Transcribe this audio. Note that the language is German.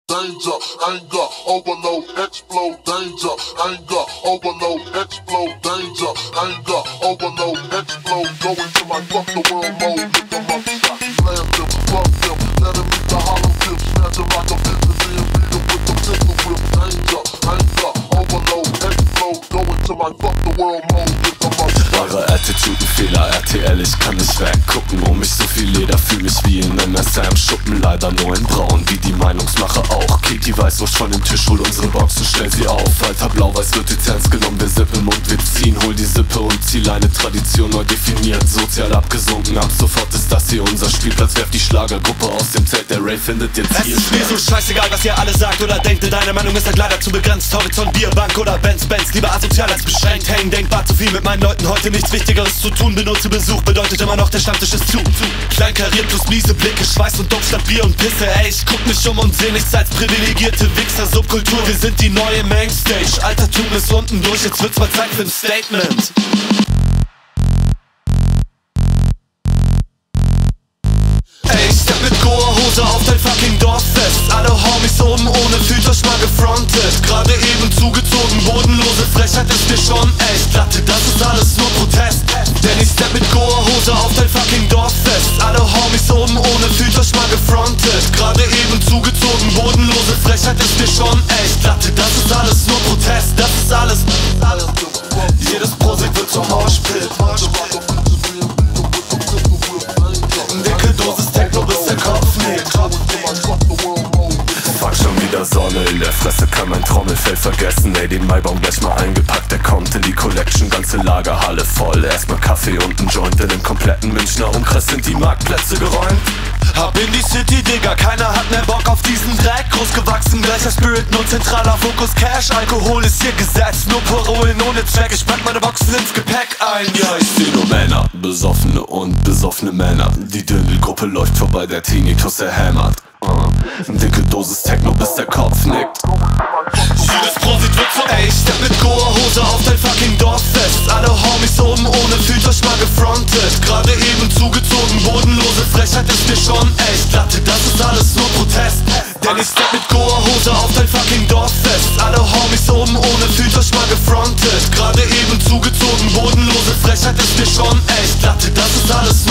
danger, anger, overload, explode, danger, anger, overload, explode, danger, anger, overload, explode, go into my fuck the world mode, lift them up, shot, slam them, fuck them, let them meet the hollow tip, snatch them like a business and beat them with the pistol whip, danger, anger, overload, explode, go into my fuck the world mode, lift them up, shot. Eure Attitudenfehler, RTL, ich kann nicht weggucken. Um mich so viel Leder, fühl mich wie in einem Sam-Schuppen. Leider nur in braun, wie die Meinungsmacher auch. Kick die Weißwurst von dem Tisch, hol unsere Boxen, stell sie auf. Alter, blau-weiß wird jetzt ernst genommen, wir Sippe im Mund, wir ziehen. Hol die Sippe und ziel eine Tradition neu definiert. Sozial abgesunken, ab sofort ist das hier unser Spielplatz. Werft die Schlagergruppe aus dem Zelt, der Rave findet jetzt hier. Es ist mir so scheißegal, was ihr alle sagt oder denkt. Deine Meinung ist halt leider zu begrenzt. Horizont, Bierbank oder Benz. Lieber asozial als beschränkt. Hängen, denkbar zu viel mit meinen Leuten. Heute nichts Wichtigeres zu tun. Benutze Besuch, bedeutet immer noch, der Stammtisch ist zu. Kleinkariert plus miese Blicke, Schweiß und Dope statt Bier und Pisse. Ey, ich guck mich und seh nichts als privilegierte Wichser. Subkultur, wir sind die neue Mainstage. Altertum ist unten durch, jetzt wird's mal Zeit für ein Statement. Ey, ich step mit Goa-Hose auf dein fucking Dorffest. Alle Homies oben ohne, fühlt euch mal gefrontet. Gerade eben zugezogen, bodenlose Frechheit ist mir schon echt. Latte, das ist alles nur Protest. Denn ich step mit Goa-Hose auf dein fucking Dorffest. Alle Homies oben ohne, fühlt euch mal gefrontet. Gerade eben zugezogen, bodenlose Frechheit ist mir schon echt. Latte, das ist alles nur Protest. Das ist alles. Jedes Prosek wird zum Moshpit. Dicke Dosis Techno, bis der Kopf nickt. Fuck, schon wieder Sonne in der Fresse, kann mein Trommelfell vergessen. Ey, den Maibaum gleich mal eingepackt, der kommt in die Collection. Ganze Lagerhalle voll, erstmal Kaffee und ein Joint. In dem kompletten Münchner Umkreis sind die Marktplätze geräumt. Ab in die City, Digga, keiner hat mehr Bock auf diesen Dreck. Großgewachsen, gleicher Spirit, nur zentraler Fokus, Cash. Alkohol ist hier Gesetz, nur Parolen ohne Track. Ich pack meine Boxen ins Gepäck ein, ja, ich seh nur Männer. Besoffene und besoffene Männer. Die Dündelgruppe läuft vorbei, der Tinnitus erhämmert. Dicke Dosis Techno, bis der Kopf nickt. Jedes Prosit wird so. Ey, ich step mit Goa-Hose auf dein fucking Dorffest. Alle Homies oben ohne, fühlt euch mal gefrontet. Gerade eben zugezogen, bodenlose Frechheit ist mir schon echt. Latte, das ist alles nur Protest. Denn ich step mit Goa-Hose auf dein fucking Dorffest. Alle Homies oben ohne, fühlt euch mal gefrontet. Gerade eben zugezogen, bodenlose Frechheit ist mir schon echt. Latte, das ist alles nur